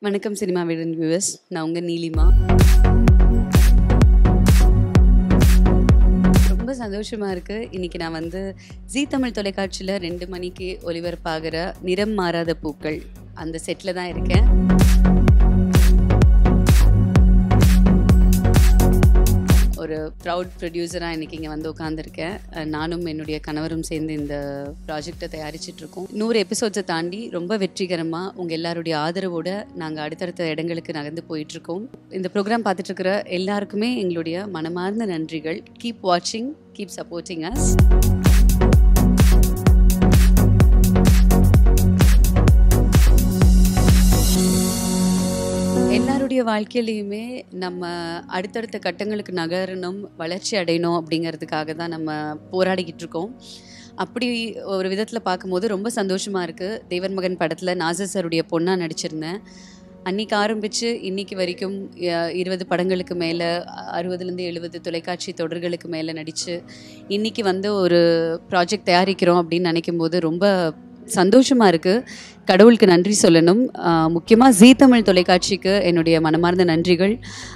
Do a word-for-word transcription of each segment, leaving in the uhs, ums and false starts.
வணக்கம் cinema வீடன் viewers, நான் உங்கள் நீலிமா. ரொம்ப சந்தோஷமாக இருக்குது. இன்றைக்கி நான் வந்து ஜீ தமிழ் தொலைக்காட்சியில் ரெண்டு மணிக்கு ஒளிபரப்பாகிற நிறம் மாறாத பூக்கள் அந்த செட்டில் தான் இருக்கேன். ஒரு ப்ரவுட் ப்ரொடியூசராக இன்றைக்கி இங்கே வந்து உட்காந்துருக்கேன். நானும் என்னுடைய கணவரும் சேர்ந்து இந்த ப்ராஜெக்டை தயாரிச்சிட்ருக்கோம். நூறு எபிசோட்ஸை தாண்டி ரொம்ப வெற்றிகரமாக உங்கள் எல்லாருடைய ஆதரவோடு நாங்கள் அடுத்தடுத்த இடங்களுக்கு நகர்ந்து போயிட்டுருக்கோம். இந்த ப்ரோக்ராம் பார்த்துட்ருக்கிற எல்லாருக்குமே எங்களுடைய மனமார்ந்த நன்றிகள். கீப் வாட்சிங், கீப் சப்போர்ட்டிங் அஸ். எல்லாருடைய வாழ்க்கையிலையுமே நம்ம அடுத்தடுத்த கட்டங்களுக்கு நகரணும், வளர்ச்சி அடையணும் அப்படிங்கிறதுக்காக தான் நம்ம போராடிக்கிட்டு இருக்கோம். அப்படி ஒரு விதத்தில் பார்க்கும்போது ரொம்ப சந்தோஷமாக இருக்குது. தேவர் மகன் படத்தில் நாசர் சாருடைய பொண்ணாக நடிச்சிருந்தேன். அன்றைக்கி ஆரம்பித்து இன்றைக்கி வரைக்கும் இருபது படங்களுக்கு மேலே, அறுபதுலேருந்து எழுபது தொலைக்காட்சி தொடர்களுக்கு மேலே நடித்து இன்றைக்கி வந்து ஒரு ப்ராஜெக்ட் தயாரிக்கிறோம் அப்படின்னு நினைக்கும் போது ரொம்ப சந்தோஷமாக இருக்குது. கடவுளுக்கு நன்றி சொல்லணும். முக்கியமாக ஜீ தமிழ் தொலைக்காட்சிக்கு என்னுடைய மனமார்ந்த நன்றிகள்.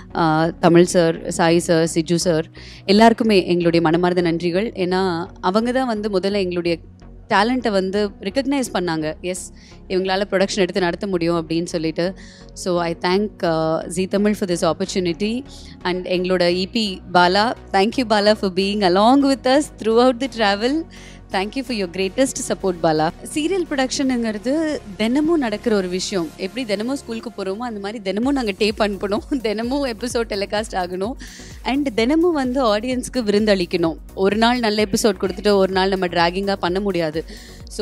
Tamil sir, Sai sir, Siju sir எல்லாருக்குமே எங்களுடைய மனமார்ந்த நன்றிகள். ஏன்னா அவங்க தான் வந்து முதல்ல எங்களுடைய டேலண்ட்டை வந்து ரெக்கக்னைஸ் பண்ணாங்க. எஸ், இவங்களால் ப்ரொடக்ஷன் எடுத்து நடத்த முடியும் அப்படின்னு சொல்லிட்டு. So I thank Zee Tamil for this opportunity. And எங்களோட EP Bala, thank you Bala for being along with us throughout the travel. Thank you for your greatest support Bala. Serial ப்ரொடக்ஷனுங்கிறது தினமும் நடக்கிற ஒரு விஷயம். எப்படி தினமும் ஸ்கூலுக்கு போகிறோமோ அந்த மாதிரி தினமும் நாங்கள் டேப் அனுப்பணும், தினமும் எபிசோட் டெலிகாஸ்ட் ஆகணும், அண்ட் தினமும் வந்து ஆடியன்ஸ்க்கு விருந்தளிக்கணும். ஒரு நாள் நல்ல எபிசோட் கொடுத்துட்டு ஒரு நாள் நம்ம ட்ராகிங்காக பண்ண முடியாது. ஸோ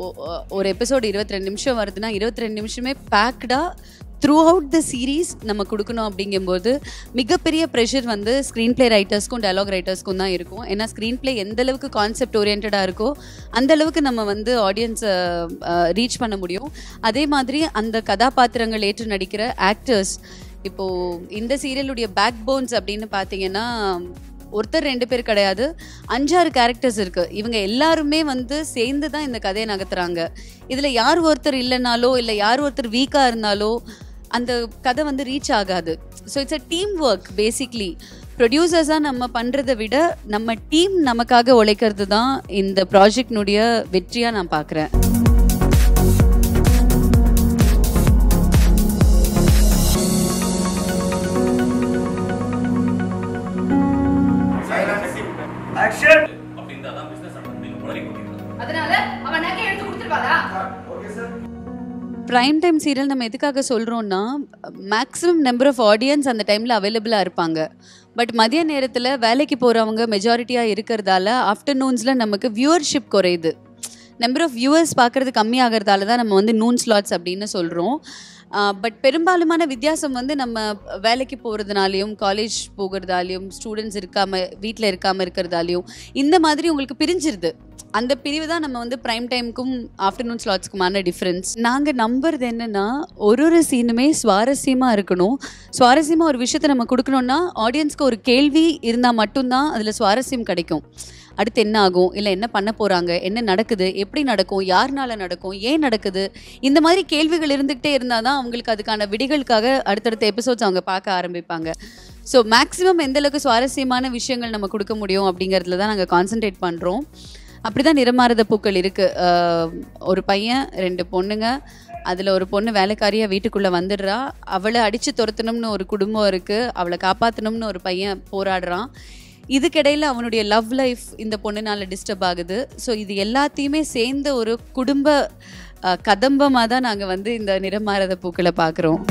ஒரு எபிசோடு இருபத்தி ரெண்டு நிமிஷம் வருதுன்னா இருபத்தி ரெண்டு நிமிஷமே பேக்டாக த்ரூ அவுட் த சீரீஸ் நம்ம கொடுக்கணும். அப்படிங்கும்போது மிகப்பெரிய ப்ரெஷர் வந்து ஸ்க்ரீன் பிளே ரைட்டர்ஸ்க்கும் டயலாக் ரைட்டர்ஸ்க்கும் தான் இருக்கும். ஏன்னா ஸ்க்ரீன் பிளே எந்த அளவுக்கு கான்செப்ட் ஓரியன்டாக இருக்கோ அந்த அளவுக்கு நம்ம வந்து ஆடியன்ஸை ரீச் பண்ண முடியும். அதே மாதிரி அந்த கதாபாத்திரங்கள் ஏற்று நடிக்கிற ஆக்டர்ஸ், இப்போது இந்த சீரியலுடைய பேக் போன்ஸ் அப்படின்னு பார்த்தீங்கன்னா ஒருத்தர் ரெண்டு பேர் கிடையாது, அஞ்சாறு கேரக்டர்ஸ் இருக்குது. இவங்க எல்லாருமே வந்து சேர்ந்து தான் இந்த கதையை நகர்த்துறாங்க. இதில் யார் ஒருத்தர் இல்லைனாலோ இல்லை யார் ஒருத்தர் வீக்காக இருந்தாலோ அந்த கதை வந்து ரீச் ஆகாது. So it's a team work. Basically ப்ரொடியூசர்ஸாக நம்ம பண்ணுறதை விட நம்ம டீம் நமக்காக உழைக்கிறது தான் இந்த ப்ராஜெக்டினுடைய வெற்றியாக நான் பார்க்குறேன். ப்ரைம் டைம் சீரியல் நம்ம எதுக்காக சொல்கிறோன்னா, மேக்ஸிமம் நம்பர் ஆஃப் ஆடியன்ஸ் அந்த டைமில் அவைலபிளாக இருப்பாங்க. பட் மதிய நேரத்தில் வேலைக்கு போகிறவங்க மெஜாரிட்டியாக இருக்கிறதால ஆஃப்டர்நூன்ஸில் நமக்கு வியூவர்ஷிப் குறையுது. நம்பர் ஆஃப் வியூவர்ஸ் பார்க்குறது கம்மியாகிறதால தான் நம்ம வந்து நூன் ஸ்லாட்ஸ் அப்படின்னு சொல்கிறோம். பட் பெரும்பாலுமான வித்தியாசம் வந்து நம்ம வேலைக்கு போகிறதுனாலையும் காலேஜ் போகிறதாலையும் ஸ்டூடெண்ட்ஸ் இருக்காமல் வீட்டில் இருக்காமல் இருக்கிறதாலையும் இந்த மாதிரி உங்களுக்கு பிரிஞ்சிருது. அந்த பிரிவு தான் நம்ம வந்து ப்ரைம் டைமுக்கும் ஆஃப்டர்நூன் ஸ்லாட்ஸ்க்குமான டிஃப்ரென்ஸ். நாங்கள் நம்புறது என்னென்னா, ஒரு ஒரு சீனுமே சுவாரஸ்யமாக இருக்கணும். சுவாரஸ்யமாக ஒரு விஷயத்தை நம்ம கொடுக்கணுன்னா ஆடியன்ஸ்க்கு ஒரு கேள்வி இருந்தால் மட்டும்தான் அதில் சுவாரஸ்யம் கிடைக்கும். அடுத்து என்ன ஆகும், இல்லை என்ன பண்ண போகிறாங்க, என்ன நடக்குது, எப்படி நடக்கும், யாருனால நடக்கும், ஏன் நடக்குது, இந்த மாதிரி கேள்விகள் இருந்துக்கிட்டே இருந்தால் தான் அவங்களுக்கு அதுக்கான விடைகளுக்காக அடுத்தடுத்த எபிசோட்ஸ் அவங்க பார்க்க ஆரம்பிப்பாங்க. ஸோ மேக்ஸிமம் எந்தளவுக்கு சுவாரஸ்யமான விஷயங்கள் நம்ம கொடுக்க முடியும் அப்படிங்கிறதுல தான் நாங்கள் கான்சன்ட்ரேட் பண்ணுறோம். அப்படி தான் நிறம் மாறாத பூக்கள் இருக்குது. ஒரு பையன், ரெண்டு பொண்ணுங்க. அதில் ஒரு பொண்ணு வேலைக்காரியாக வீட்டுக்குள்ளே வந்துடுறா. அவளை அடித்து துரத்தணும்னு ஒரு குடும்பம் இருக்குது, அவளை காப்பாற்றணும்னு ஒரு பையன் போராடுறான். இதுக்கிடையில் அவனுடைய லவ் லைஃப் இந்த பொண்ணுனால டிஸ்டர்ப் ஆகுது. ஸோ இது எல்லாத்தையுமே சேர்ந்த ஒரு குடும்ப கதம்பமாக தான் நாங்கள் வந்து இந்த நிறம் மாறாத பூக்களை பார்க்குறோம்.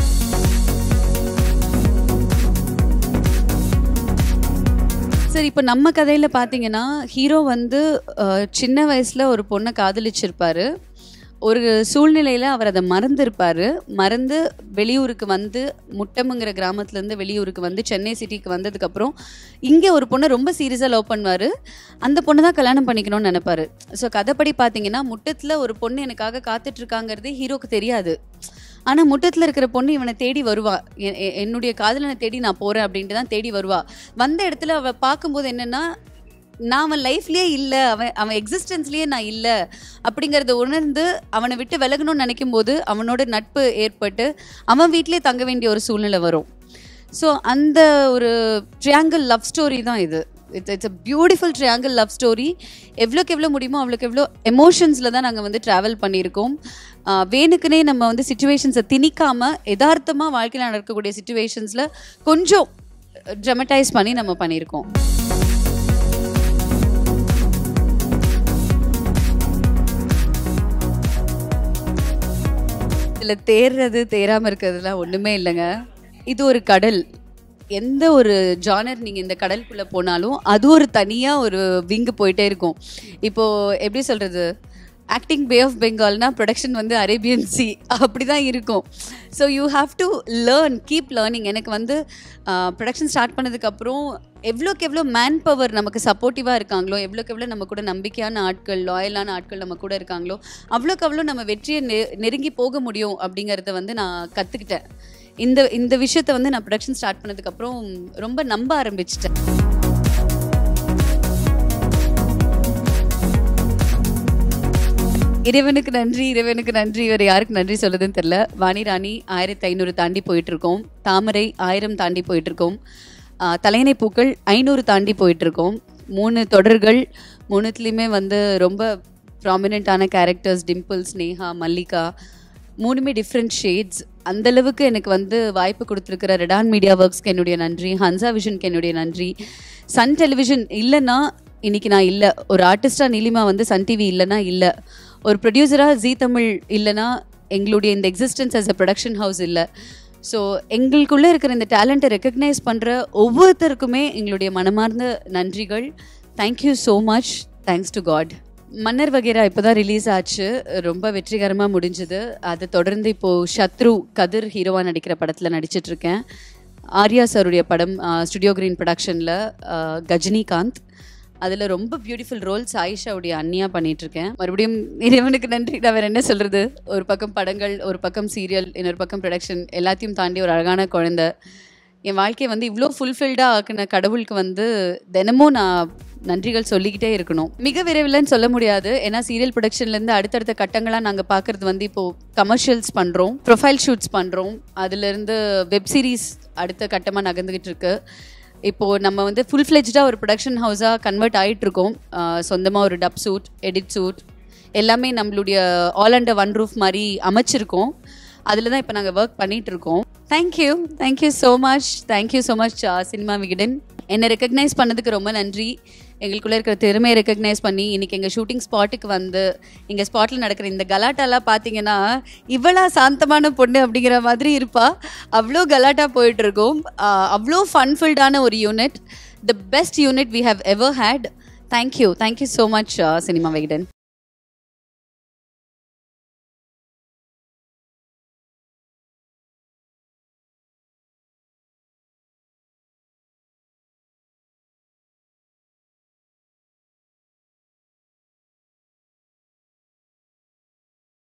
சரி, இப்போ நம்ம கதையில் பார்த்தீங்கன்னா ஹீரோ வந்து சின்ன வயசில் ஒரு பொண்ணை காதலிச்சிருப்பார். ஒரு சூழ்நிலையில் அவர் அதை மறந்துருப்பார். மறந்து வெளியூருக்கு வந்து முட்டமுங்கிற கிராமத்துலேருந்து வெளியூருக்கு வந்து சென்னை சிட்டிக்கு வந்ததுக்கப்புறம் இங்கே ஒரு பொண்ணை ரொம்ப சீரியஸாக லவ் பண்ணுவார். அந்த பொண்ணை தான் கல்யாணம் பண்ணிக்கணும்னு நினைப்பார். ஸோ கதைப்படி பார்த்தீங்கன்னா முட்டத்தில் ஒரு பொண்ணு எனக்காக காத்துட்ருக்காங்கிறது ஹீரோக்கு தெரியாது. ஆனால் முட்டத்தில் இருக்கிற பொண்ணு இவனை தேடி வருவா. என்னுடைய காதலனை தேடி நான் போகிறேன் அப்படின்ட்டு தான் தேடி வருவா. வந்த இடத்துல அவள் பார்க்கும்போது என்னென்னா, நான் அவன் லைஃப்லேயே இல்லை, அவன் அவன் எக்ஸிஸ்டன்ஸ்லேயே நான் இல்லை அப்படிங்கிறத உணர்ந்து அவனை விட்டு விலகணும்னு நினைக்கும் போது அவனோட நட்பு ஏற்பட்டு அவன் வீட்டிலே தங்க வேண்டிய ஒரு சூழ்நிலை வரும். ஸோ அந்த ஒரு ட்ரையாங்கிள் லவ் ஸ்டோரி தான் இது. It's it's a beautiful triangle love story. எவ்வளோக்கு எவ்வளோ முடியுமோ அவ்வளோக்கு எவ்வளோ எமோஷன்ஸில் தான் நாங்கள் வந்து ட்ராவல் பண்ணியிருக்கோம். வேணுக்குனே நம்ம வந்து சிச்சுவேஷன்ஸை திணிக்காமல் யதார்த்தமாக வாழ்க்கையில் நடக்கக்கூடிய சிச்சுவேஷன்ஸில் கொஞ்சம் ட்ரமடைஸ் பண்ணி நம்ம பண்ணியிருக்கோம். இதில் தேர்றது தேராமல் இருக்கிறதுலாம் ஒன்றுமே இல்லைங்க. இது ஒரு கடல். எந்த ஒரு ஜானர் நீங்கள் இந்த கடலுக்குள்ளே போனாலும் அது ஒரு தனியாக ஒரு விங்கு போயிட்டே இருக்கும். இப்போது எப்படி சொல்கிறது, ஆக்டிங் பே ஆஃப் பெங்கால்னா ப்ரொடக்ஷன் வந்து அரேபியன் சி அப்படி தான் இருக்கும். So you have to learn, keep learning. எனக்கு வந்து ப்ரொடக்ஷன் ஸ்டார்ட் பண்ணதுக்கப்புறம் எவ்வளோக்கு எவ்வளோ மேன் பவர் நமக்கு சப்போர்ட்டிவாக இருக்காங்களோ, எவ்வளோக்கு எவ்வளோ நம்ம கூட நம்பிக்கையான ஆட்கள், லாயலான ஆட்கள் நம்ம கூட இருக்காங்களோ, அவ்வளோக்கு அவ்வளோ நம்ம வெற்றியை நெ நெருங்கி போக முடியும் அப்படிங்கிறத வந்து நான் கற்றுக்கிட்டேன். இந்த இந்த விஷயத்தை வந்து நான் ப்ரொடக்ஷன் ஸ்டார்ட் பண்ணதுக்கப்புறம் ரொம்ப நம்ப ஆரம்பிச்சிட்டேன். இறைவனுக்கு நன்றி, இறைவனுக்கு நன்றி. இவர் யாருக்கு நன்றி சொல்லுதுன்னு தெரியல. வாணி ராணி ஆயிரத்தி ஐநூறு தாண்டி போயிட்டுருக்கோம். தாமரை ஆயிரம் தாண்டி போயிட்டுருக்கோம். தலையணை பூக்கள் ஐநூறு தாண்டி போயிட்டுருக்கோம். மூணு தொடர்கள், மூணுத்துலேயுமே வந்து ரொம்ப ப்ராமினெண்ட்டான கேரக்டர்ஸ். டிம்பிள், ஸ்னேகா, மல்லிகா, மூணுமே டிஃப்ரெண்ட் ஷேட்ஸ். அந்தளவுக்கு எனக்கு வந்து வாய்ப்பு கொடுத்துருக்கிற ரெடான் மீடியா ஒர்க்ஸ்க்கு என்னுடைய நன்றி, ஹன்சா விஷனுக்கு என்னுடைய நன்றி. சன் டெலிவிஷன் இல்லைன்னா இன்றைக்கி நான் இல்லை. ஒரு ஆர்டிஸ்டாக நீலிமா வந்து சன் டிவி இல்லைன்னா இல்லை. ஒரு ப்ரொடியூசராக ஜீ தமிழ் இல்லைன்னா எங்களுடைய இந்த existence as a production house இல்லை. ஸோ எங்களுக்குள்ளே இருக்கிற இந்த டேலண்ட்டை ரெக்கக்னைஸ் பண்ணுற ஒவ்வொருத்தருக்குமே எங்களுடைய மனமார்ந்த நன்றிகள். Thank you so much. Thanks to God. Mannar Vagaiyara இப்போ தான் ரிலீஸ் ஆச்சு, ரொம்ப வெற்றிகரமாக முடிஞ்சுது. அதை தொடர்ந்து இப்போது சத்ரு கதிர் ஹீரோவாக நடிக்கிற படத்தில் நடிச்சிட்ருக்கேன். ஆர்யா சாருடைய படம் ஸ்டுடியோ கிரீன் ப்ரொடக்ஷனில் கஜினிகாந்த், அதில் ரொம்ப பியூட்டிஃபுல் ரோல்ஸ் ஆயிஷாவுடைய அண்ணியாக பண்ணிகிட்ருக்கேன். மறுபடியும் இறைவனுக்கு நன்றி. நான் வேறு என்ன சொல்கிறது, ஒரு பக்கம் படங்கள், ஒரு பக்கம் சீரியல், இன்னொரு பக்கம் ப்ரொடக்ஷன், எல்லாத்தையும் தாண்டி ஒரு அழகான குழந்தை. என் வாழ்க்கையை வந்து இவ்வளோ ஃபுல்ஃபில்டாக ஆக்கின கடவுளுக்கு வந்து தினமும் நான் நன்றிகள் சொல்லிக்கிட்டே இருக்கணும். மிக விரைவில்னு சொல்ல முடியாது, ஏன்னா சீரியல் ப்ரொடக்ஷன்லேருந்து அடுத்தடுத்த கட்டங்களாக நாங்கள் பார்க்குறது வந்து இப்போது கமர்ஷியல்ஸ் பண்ணுறோம், ப்ரொஃபைல் ஷூட்ஸ் பண்ணுறோம், அதுலேருந்து வெப் சீரிஸ் அடுத்த கட்டமாக நகர்ந்துக்கிட்டு இருக்கு. இப்போது நம்ம வந்து ஃபுல் ஃப்ளெஜ்டாக ஒரு ப்ரொடக்ஷன் ஹவுஸாக கன்வெர்ட் ஆகிட்ருக்கோம். சொந்தமாக ஒரு டப் சூட், எடிட் சூட் எல்லாமே நம்மளுடைய ஆல் அண்டர் ஒன் ரூஃப் மாதிரி அமைச்சிருக்கோம். அதில் தான் இப்போ நாங்கள் ஒர்க் பண்ணிகிட்டு இருக்கோம். Thank you, thank you so much. Thank you so much cinema Vikatan. என்னை ரெக்கக்னைஸ் பண்ணதுக்கு ரொம்ப நன்றி. எங்களுக்குள்ளே இருக்கிற திறமையை ரெக்கக்னைஸ் பண்ணி இன்றைக்கி எங்கள் ஷூட்டிங் ஸ்பாட்டுக்கு வந்து எங்கள் ஸ்பாட்டில் நடக்கிற இந்த கலாட்டாலாம் பார்த்தீங்கன்னா இவ்வளோ சாந்தமான பொண்ணு அப்படிங்கிற மாதிரி இருப்பா. அவ்வளோ கலாட்டா போயிட்டுருக்கோம். அவ்வளோ ஃபன்ஃபில்டான ஒரு unit, the best unit we have ever had. Thank you, thank you so much cinema Vikatan.